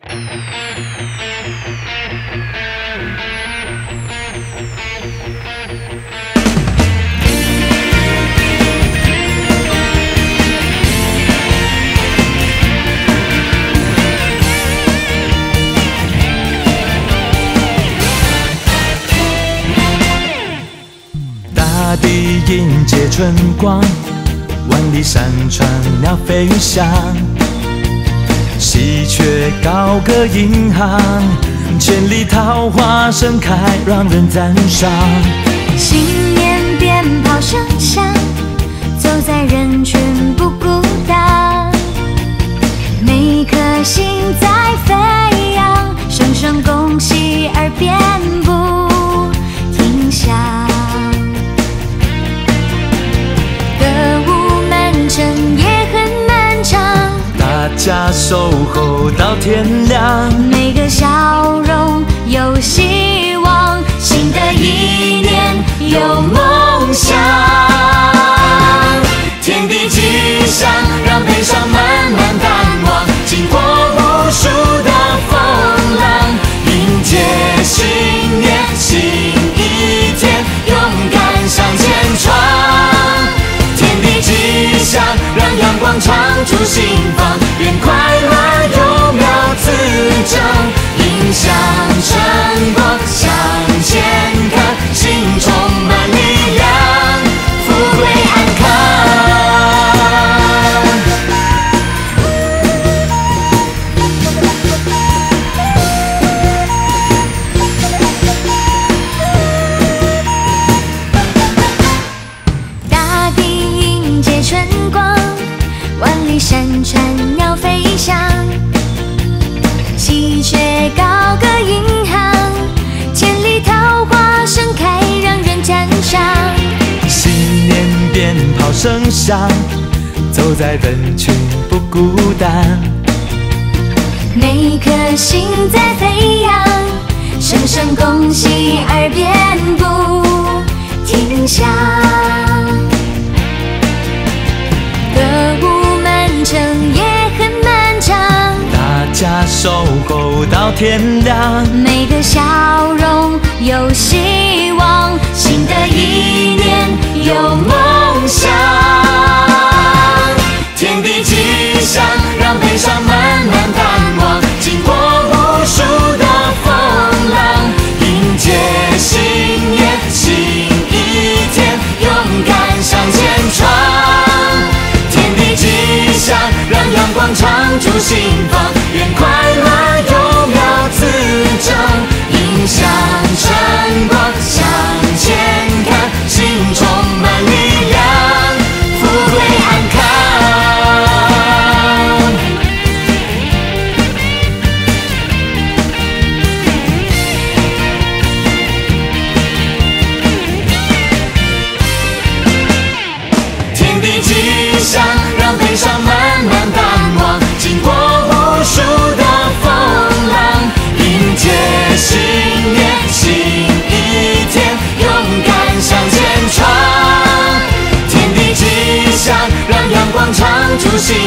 大地迎接春光，万里山川鸟飞翔，喜鹊高歌银行，千里桃花盛开，让人赞赏。 新年鞭炮声响，走在人群不孤单，每颗心在飞扬，声声恭喜耳边不停响。歌舞满城也很漫长， 大家守候到天亮， 每个笑容有希望，新的一年有梦想。天地吉祥，让悲伤慢慢淡忘，经过无数的风浪，迎接新年新一天，勇敢向前闯。天地吉祥，让阳光常驻心房，愿快乐幼苗滋长，迎向晨光向前看，心充满力量，富贵安康。大地迎接春光，万里山川鸟飞翔，喜鹊高歌银行，千里桃花盛开，让人赞赏。 新年鞭炮声响，走在人群不孤单， 每颗心在飞扬，声声恭喜耳边不停响。歌舞满城也很漫长， 大家守候到天亮， 每个笑容有希望，新的一年有梦想。天地吉祥，让悲伤慢慢淡忘，经过无数的风浪，迎接新年新一天，勇敢向前闯。天地吉祥，让阳光常驻心房，愿快乐幼苗滋长，迎向晨光向前看，心充满力量，富贵安康。天地吉祥，让悲伤慢慢淡忘，经过无数的风浪，迎接新年新一天，勇敢向前闯。天地吉祥，让阳光常驻心